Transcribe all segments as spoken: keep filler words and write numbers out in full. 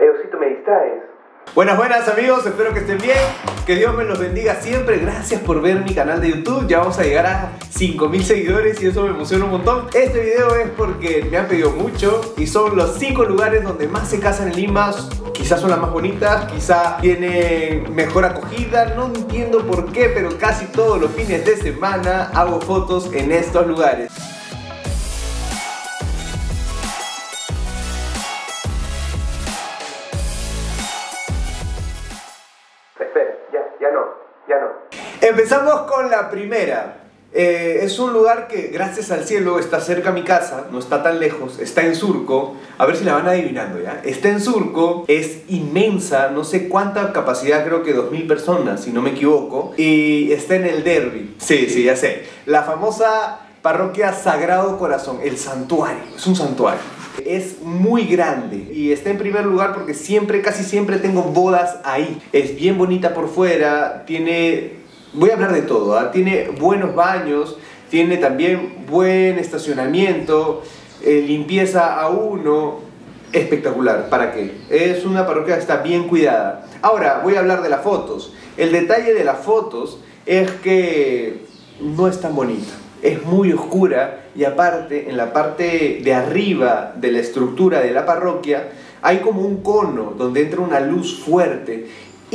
Eosito, me distraes. Buenas, buenas amigos, espero que estén bien, que Dios me los bendiga siempre. Gracias por ver mi canal de YouTube, ya vamos a llegar a cinco mil seguidores y eso me emociona un montón. Este video es porque me han pedido mucho y son los cinco lugares donde más se casan en Lima. Quizás son las más bonitas, quizás tienen mejor acogida, no entiendo por qué, pero casi todos los fines de semana hago fotos en estos lugares. Espera, ya, ya no, ya no. Empezamos con la primera. Eh, es un lugar que, gracias al cielo, está cerca a mi casa, no está tan lejos, está en Surco. A ver si la van adivinando ya. Está en Surco, es inmensa, no sé cuánta capacidad, creo que dos mil personas, si no me equivoco. Y está en el Derby. Sí, sí, ya sé. La famosa parroquia Sagrado Corazón, el santuario, es un santuario. Es muy grande y está en primer lugar porque siempre, casi siempre tengo bodas ahí. Es bien bonita por fuera, tiene, voy a hablar de todo, ¿eh? Tiene buenos baños, tiene también buen estacionamiento, eh, limpieza a uno, espectacular. ¿Para qué? Es una parroquia que está bien cuidada. Ahora voy a hablar de las fotos. El detalle de las fotos es que no es tan bonita. Es muy oscura y aparte, en la parte de arriba de la estructura de la parroquia hay como un cono donde entra una luz fuerte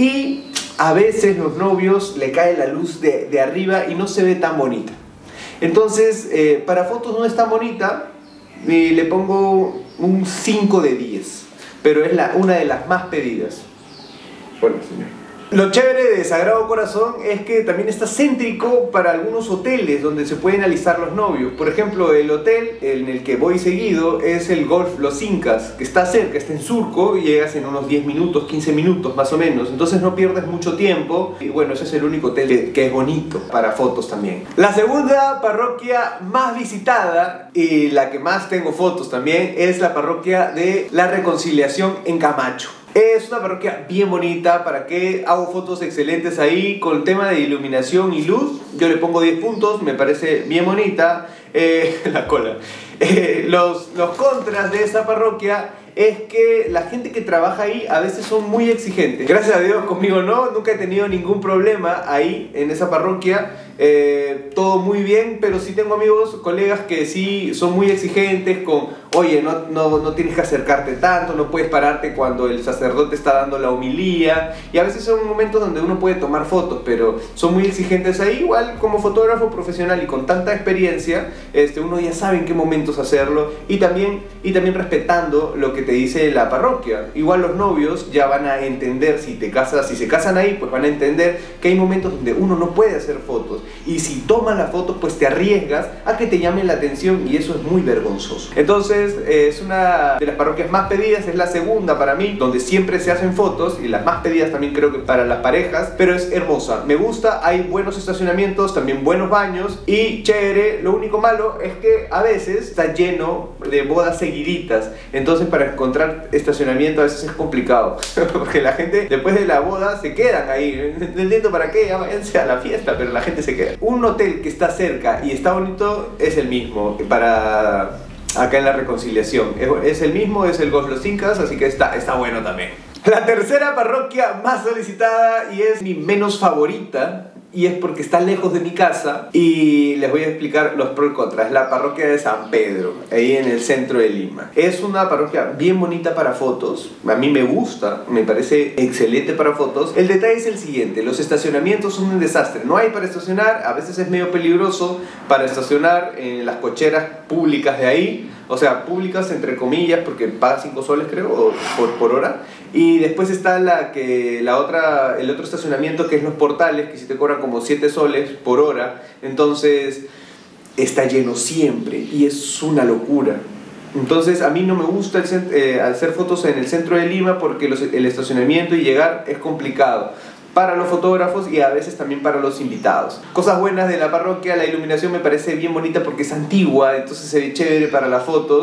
y a veces los novios le cae la luz de, de arriba y no se ve tan bonita. Entonces, eh, para fotos no es tan bonita y le pongo un cinco de diez, pero es la, una de las más pedidas. Bueno, señor. Lo chévere de Sagrado Corazón es que también está céntrico para algunos hoteles donde se pueden alistar los novios. Por ejemplo, el hotel en el que voy seguido es el Golf Los Incas, que está cerca, está en Surco, y llegas en unos diez minutos, quince minutos más o menos. Entonces no pierdes mucho tiempo y bueno, ese es el único hotel que es bonito para fotos también. La segunda parroquia más visitada y la que más tengo fotos también es la parroquia de la Reconciliación en Camacho. Es una parroquia bien bonita, para que hago fotos excelentes ahí con el tema de iluminación y luz. Yo le pongo diez puntos, me parece bien bonita. Eh, la cola. Eh, los, los contras de esa parroquia es que la gente que trabaja ahí a veces son muy exigentes. Gracias a Dios conmigo no, nunca he tenido ningún problema ahí en esa parroquia. Eh, todo muy bien, pero sí tengo amigos, colegas que sí son muy exigentes con, oye, no, no, no tienes que acercarte tanto, no puedes pararte cuando el sacerdote está dando la homilía, y a veces son momentos donde uno puede tomar fotos, pero son muy exigentes ahí. Igual como fotógrafo profesional y con tanta experiencia, este, uno ya sabe en qué momentos hacerlo, y también, y también respetando lo que te dice la parroquia. Igual los novios ya van a entender, si te casas, si se casan ahí, pues van a entender que hay momentos donde uno no puede hacer fotos. Y si tomas la foto, pues te arriesgas a que te llamen la atención y eso es muy vergonzoso. Entonces, eh, es una de las parroquias más pedidas, es la segunda para mí, donde siempre se hacen fotos, y las más pedidas también creo que para las parejas, pero es hermosa, me gusta, hay buenos estacionamientos, también buenos baños y chévere. Lo único malo es que a veces está lleno de bodas seguiditas, entonces para encontrar estacionamiento a veces es complicado, porque la gente después de la boda se quedan ahí, no entiendo para qué, ya váyanse a la fiesta, pero la gente se queda. Un hotel que está cerca y está bonito es el mismo para acá en la Reconciliación. Es el mismo, es el Golf Los Incas, así que está, está bueno también. La tercera parroquia más solicitada y es mi menos favorita, y es porque está lejos de mi casa, y les voy a explicar los pros y contras. La parroquia de San Pedro, ahí en el centro de Lima. Es una parroquia bien bonita para fotos, a mí me gusta, me parece excelente para fotos. El detalle es el siguiente: los estacionamientos son un desastre, no hay para estacionar, a veces es medio peligroso para estacionar en las cocheras públicas de ahí, o sea, públicas entre comillas, porque pagas cinco soles creo, o por, por hora. Y después está la que, la otra, el otro estacionamiento, que es los portales, que si te cobran como siete soles por hora. Entonces está lleno siempre y es una locura. Entonces a mí no me gusta el, eh, hacer fotos en el centro de Lima porque los, el estacionamiento y llegar es complicado para los fotógrafos y a veces también para los invitados. Cosas buenas de la parroquia: la iluminación me parece bien bonita porque es antigua, entonces se ve chévere para las fotos.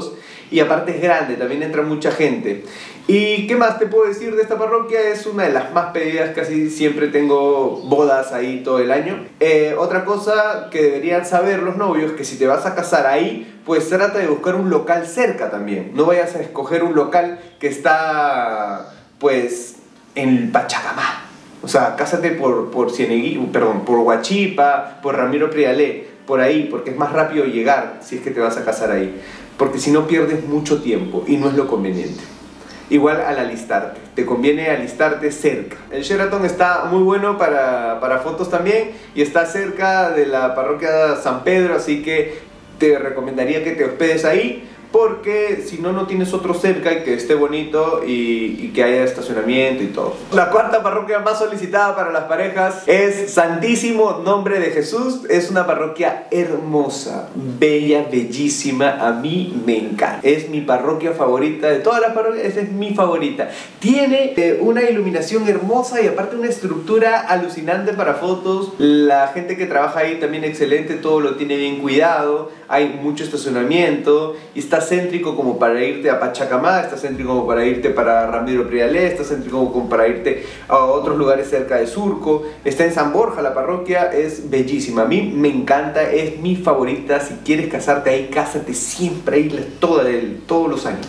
y aparte es grande, también entra mucha gente. ¿Y qué más te puedo decir de esta parroquia? Es una de las más pedidas, casi siempre tengo bodas ahí todo el año. Eh, otra cosa que deberían saber los novios, que si te vas a casar ahí, pues trata de buscar un local cerca también. No vayas a escoger un local que está, pues, en Pachacamá. O sea, cásate por, por Cienegui, perdón, por Huachipa, por Ramiro Prialé, por ahí, porque es más rápido llegar si es que te vas a casar ahí. Porque si no pierdes mucho tiempo y no es lo conveniente. Igual al alistarte, te conviene alistarte cerca. El Sheraton está muy bueno para, para fotos también y está cerca de la parroquia San Pedro, así que te recomendaría que te hospedes ahí, porque si no, no tienes otro cerca y que esté bonito y, y que haya estacionamiento y todo. La cuarta parroquia más solicitada para las parejas es Santísimo Nombre de Jesús. Es una parroquia hermosa, bella, bellísima. A mí me encanta. Es mi parroquia favorita de todas las parroquias. Esa es mi favorita. Tiene eh, una iluminación hermosa y aparte una estructura alucinante para fotos. La gente que trabaja ahí también excelente, todo lo tiene bien cuidado. Hay mucho estacionamiento y está céntrico como para irte a Pachacamá, está céntrico como para irte para Ramiro Prialé, está céntrico como para irte a otros lugares cerca de Surco. Está en San Borja, la parroquia es bellísima. A mí me encanta, es mi favorita. Si quieres casarte ahí, cásate siempre ahí toda el, todos los años.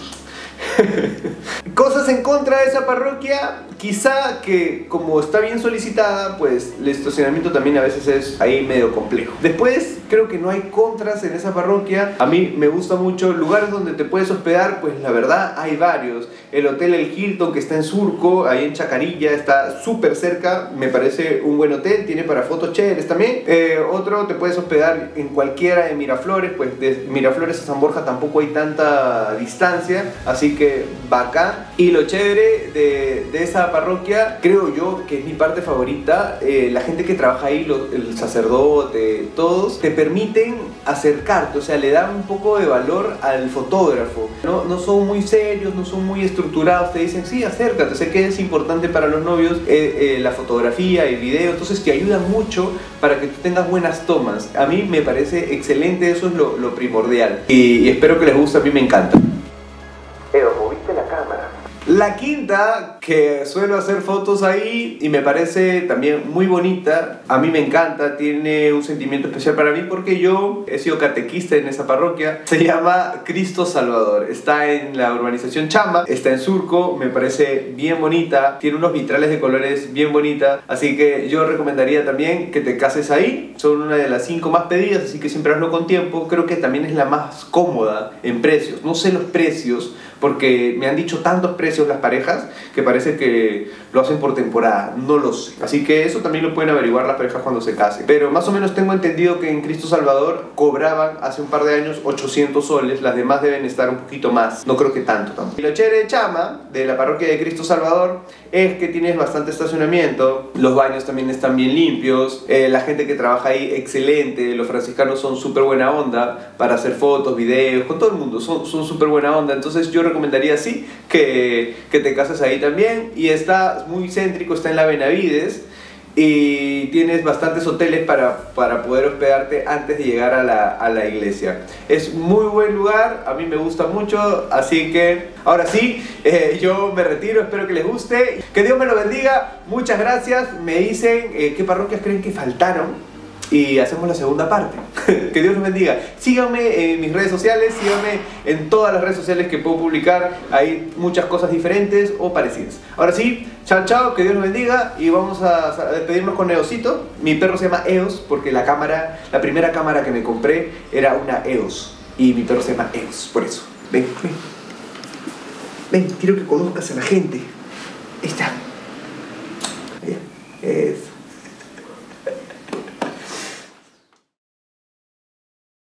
Cosas en contra de esa parroquia, quizá que como está bien solicitada, pues el estacionamiento también a veces es ahí medio complejo. Después creo que no hay contras en esa parroquia. A mí me gusta mucho lugares donde te puedes hospedar, pues la verdad hay varios. El hotel El Hilton, que está en Surco, ahí en Chacarilla, está súper cerca, me parece un buen hotel, tiene para fotos chéveres también. Eh, otro, te puedes hospedar en cualquiera de Miraflores, pues de Miraflores a San Borja tampoco hay tanta distancia, así que bacán. Y lo chévere de, de esa parroquia, creo yo que es mi parte favorita, eh, la gente que trabaja ahí, lo, el sacerdote, todos, te permiten acercarte, o sea, le dan un poco de valor al fotógrafo. No, no son muy serios, no son muy estructurados, te dicen, sí, acércate, sé que es importante para los novios eh, eh, la fotografía, el video, entonces te ayudan mucho para que tú tengas buenas tomas. A mí me parece excelente, eso es lo, lo primordial. Y, y espero que les guste, a mí me encanta. Eo, moviste la cámara. La quinta, que suelo hacer fotos ahí y me parece también muy bonita, a mí me encanta, tiene un sentimiento especial para mí porque yo he sido catequista en esa parroquia. Se llama Cristo Salvador, está en la urbanización Chamba, está en Surco, me parece bien bonita, tiene unos vitrales de colores bien bonitas, así que yo recomendaría también que te cases ahí. Son una de las cinco más pedidas, así que siempre hazlo con tiempo. Creo que también es la más cómoda en precios, no sé los precios porque me han dicho tantos precios las parejas que parece que lo hacen por temporada, no lo sé. Así que eso también lo pueden averiguar las parejas cuando se casen. Pero más o menos tengo entendido que en Cristo Salvador cobraban hace un par de años ochocientos soles, las demás deben estar un poquito más, no creo que tanto tampoco. Y lo chévere de Chama, de la parroquia de Cristo Salvador, es que tienes bastante estacionamiento, los baños también están bien limpios, eh, la gente que trabaja ahí excelente, los franciscanos son súper buena onda para hacer fotos, videos, con todo el mundo, son súper buena onda. Entonces yo recomendaría sí que, que te cases ahí también. Y está muy céntrico, está en la Benavides y tienes bastantes hoteles para, para poder hospedarte antes de llegar a la, a la iglesia. Es muy buen lugar, a mí me gusta mucho, así que ahora sí, eh, yo me retiro, espero que les guste, que Dios me lo bendiga, muchas gracias. Me dicen eh, qué parroquias creen que faltaron y hacemos la segunda parte. Que Dios los bendiga. Síganme en mis redes sociales, síganme en todas las redes sociales que puedo publicar. Hay muchas cosas diferentes o parecidas. Ahora sí, chao chao, que Dios los bendiga. Y vamos a despedirnos con Eosito. Mi perro se llama Eos porque la cámara, la primera cámara que me compré era una Eos y mi perro se llama Eos, por eso. Ven, ven. Ven, quiero que conozcas a la gente. Ahí está. Ahí, eso.